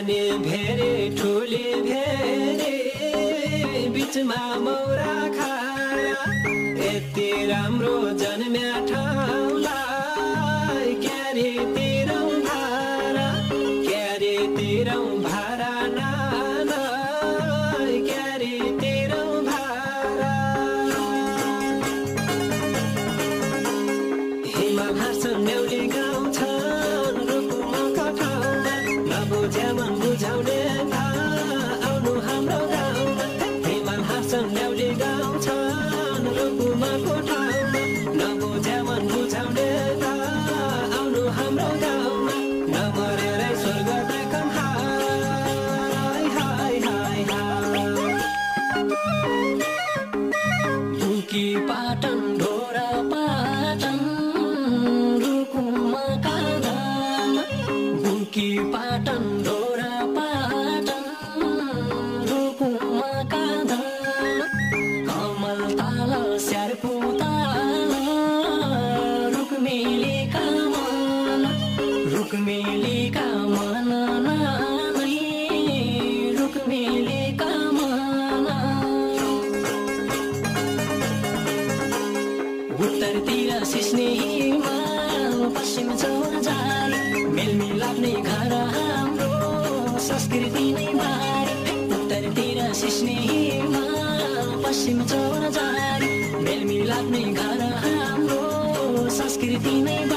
सानी भेरे ठुली भेरे बिचमा मौरा खाया यति राम्रो जन्म्या ठाउँलाई क्यारे तिरौँ भारा नाना क्यारे तिरौँ भारा हिमाल हाँस्छन् न्याउली गाउँछन् रुकुमका ठाउँमा नबुझ्या मन बुझाउने आउनु हाम्रो गाउँमा हिमाल हाँस्छन् न्याउली गाउँछन् रुकुमको ठाउँमा नबुझ्या मन बुझाउने आउनु हाम्रो गाउँमा नमरेरै स्वर्ग देखाउँ हाय हाय हाय हाय बुकी पाटन ढोरा पाटन रुकुमका धाम बुकी पाटन ढोरा पाटन रुकुमका धाम कमल ताल स्यार्पु ताल रुक्मिलीका मन नानै रुक्मिलीका मन उत्तरतिर सिस्ने हिमाल पश्चिम चौर जाली मेलमिलाप नै घर हाम्रो संस्कृति नै बारी उत्तरतिर सिस्ने हिमाल पश्चिम चौर जाली मेलमिलाप नै घर हाम्रो संस्कृति नै